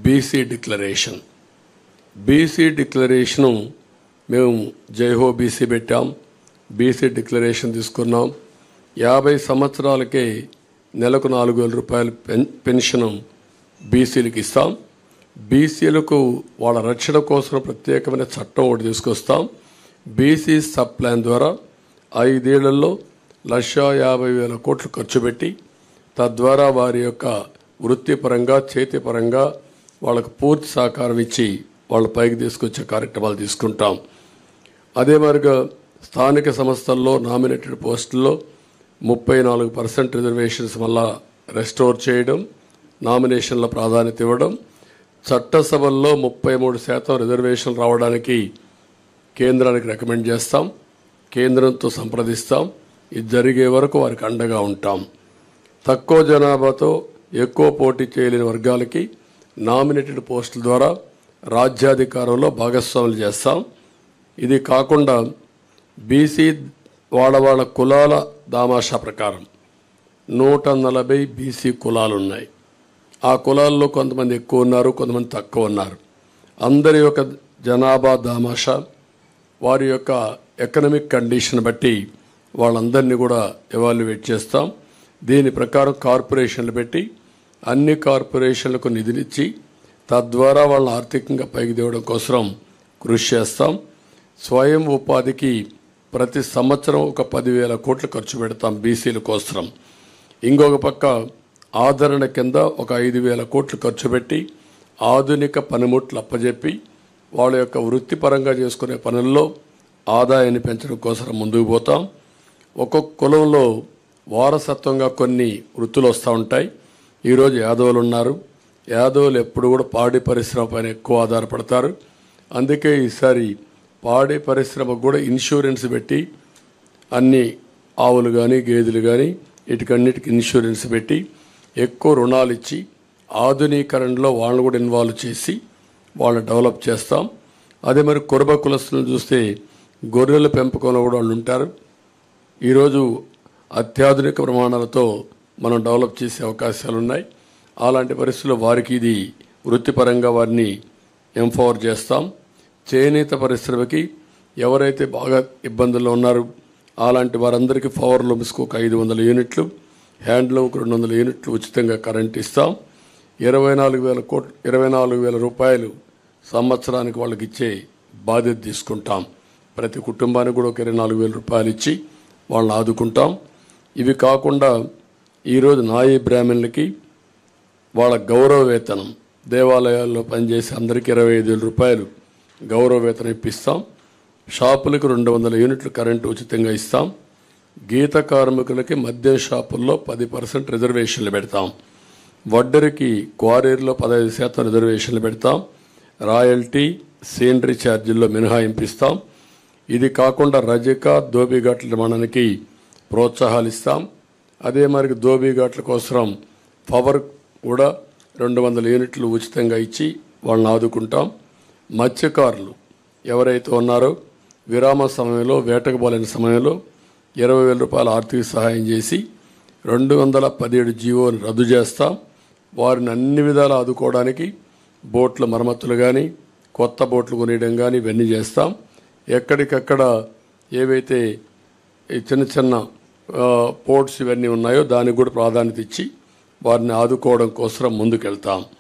BC declaration. BC declaration మేము Jai Ho BC పెట్టాం. BC declaration తీసుకున్నాం. 50 సంవత్సరాలకే నెలకు 4,000 రూపాయలు పెన్షన్ బీసీలకు ఇస్తాం. బీసీలకు వాళ్ళ రక్షణ కోసం ప్రత్యేకమైన చట్టం ఒకటి తీసుకొస్తాం. బీసీ సబ్ ప్లాన్ ద్వారా 5 ఏళ్లలో 1,50,000 కోట్లు ఖర్చు పెట్టి తద్వారా వారి యొక్క వృత్తిపరంగా చేతిపరంగా వాళ్ళకు పూర్తి సహకారం ఇచ్చి వాళ్ళ పైకి తీసుకొచ్చే కార్యక్రమాలు తీసుకుంటాం. అదే మరిగా స్థానిక సంస్థల్లో నామినేటెడ్ పోస్టుల్లో 34% రిజర్వేషన్స్ వల్ల రెస్టోర్ చేయడం, నామినేషన్ల ప్రాధాన్యత ఇవ్వడం, చట్టసభల్లో 33% రిజర్వేషన్ రావడానికి కేంద్రానికి రికమెండ్ చేస్తాం. కేంద్రంతో సంప్రదిస్తాం. ఇది జరిగే వరకు వారికి అండగా ఉంటాం. తక్కువ జనాభాతో ఎక్కువ పోటీ చేయలేని వర్గాలకి నామినేటెడ్ పోస్టుల ద్వారా రాజ్యాధికారంలో భాగస్వాములు చేస్తాం. ఇది కాకుండా బీసీ వాళ్ళ కులాల దామాషా ప్రకారం 140 బీసీ కులాలు ఉన్నాయి. ఆ కులాల్లో కొంతమంది ఎక్కువ ఉన్నారు, కొంతమంది తక్కువ ఉన్నారు. అందరి యొక్క జనాభా దామాషా వారి యొక్క ఎకనామిక్ కండిషన్ బట్టి వాళ్ళందరినీ కూడా ఎవాల్యుయేట్ చేస్తాం. దీని ప్రకారం కార్పొరేషన్లు పెట్టి అన్ని కార్పొరేషన్లకు నిధులిచ్చి తద్వారా వాళ్ళని ఆర్థికంగా పైకి తేవడం కోసం కృషి చేస్తాం. స్వయం ఉపాధికి ప్రతి సంవత్సరం ఒక 10,000 కోట్లు ఖర్చు పెడతాం బీసీల కోసం. ఇంకొక పక్క ఆదరణ కింద ఒక 5,000 కోట్లు ఖర్చు పెట్టి ఆధునిక పనిముట్లు అప్పజెప్పి వాళ్ళ యొక్క వృత్తిపరంగా చేసుకునే పనుల్లో ఆదాయాన్ని పెంచడం కోసం ముందుకు పోతాం. ఒక్కొక్క కులంలో వారసత్వంగా కొన్ని వృత్తులు వస్తూ ఉంటాయి. ఈరోజు యాదవులు ఉన్నారు. యాదవులు ఎప్పుడు కూడా పాడి పరిశ్రమ పైన ఎక్కువ ఆధారపడతారు. అందుకే ఈసారి పాడి పరిశ్రమకు కూడా ఇన్సూరెన్స్ పెట్టి అన్ని ఆవులు కానీ గేదెలు కానీ వీటికన్నిటికి ఇన్సూరెన్స్ పెట్టి ఎక్కువ రుణాలు ఇచ్చి ఆధునీకరణలో వాళ్ళని కూడా ఇన్వాల్వ్ చేసి వాళ్ళని డెవలప్ చేస్తాం. అదే మరి కురబ కులస్తులను చూస్తే గొర్రెల పెంపకంలో కూడా వాళ్ళు ఉంటారు. ఈరోజు అత్యాధునిక ప్రమాణాలతో మనం డెవలప్ చేసే అవకాశాలు ఉన్నాయి. అలాంటి పరిస్థితుల్లో వారికి ఇది వృత్తిపరంగా వారిని ఎంపవర్ చేస్తాం. చేనేత పరిశ్రమకి ఎవరైతే బాగా ఇబ్బందుల్లో ఉన్నారో అలాంటి వారందరికీ పవర్ లూమ్స్కు ఒక 500 యూనిట్లు, హ్యాండ్లూమ్కి 200 యూనిట్లు ఉచితంగా కరెంట్ ఇస్తాం. 24,000 రూపాయలు సంవత్సరానికి వాళ్ళకి ఇచ్చే బాధ్యత తీసుకుంటాం. ప్రతి కుటుంబానికి కూడా ఒక 24,000 రూపాయలు ఇచ్చి వాళ్ళని ఆదుకుంటాం. ఇవి కాకుండా ఈరోజు నాయీ బ్రాహ్మణులకి వాళ్ళ గౌరవ వేతనం దేవాలయాల్లో పనిచేసే అందరికీ 25,000 రూపాయలు గౌరవ వేతనం ఇప్పిస్తాం. షాపులకు 200 యూనిట్లు కరెంటు ఉచితంగా ఇస్తాం. గీత కార్మికులకి మద్యం షాపుల్లో 10% రిజర్వేషన్లు పెడతాం. వడ్డరికి క్వారీల్లో 15% రిజర్వేషన్లు పెడతాం. రాయల్టీ సీనరీ ఛార్జీల్లో మినహాయింపు ఇస్తాం. ఇది కాకుండా రజక దోబిఘాట్ల నిర్మాణానికి ప్రోత్సాహాలు ఇస్తాం. అదే మరి దోబిఘాట్ల కోసం పవర్ కూడా 200 యూనిట్లు ఉచితంగా ఇచ్చి వాళ్ళని ఆదుకుంటాం. మత్స్యకారులు ఎవరైతే ఉన్నారో విరామ సమయంలో వేటకు పోలేని సమయంలో 20,000 రూపాయల ఆర్థిక సహాయం చేసి 217 జీవోని రద్దు చేస్తాం. వారిని అన్ని విధాలు ఆదుకోవడానికి బోట్ల మరమ్మతులు కానీ కొత్త బోట్లు కొనియడం కానీ ఇవన్నీ చేస్తాం. ఎక్కడికక్కడ ఏవైతే చిన్న చిన్న పోర్ట్స్ ఇవన్నీ ఉన్నాయో దానికి కూడా ప్రాధాన్యత ఇచ్చి వారిని ఆదుకోవడం కోసం ముందుకెళ్తాం.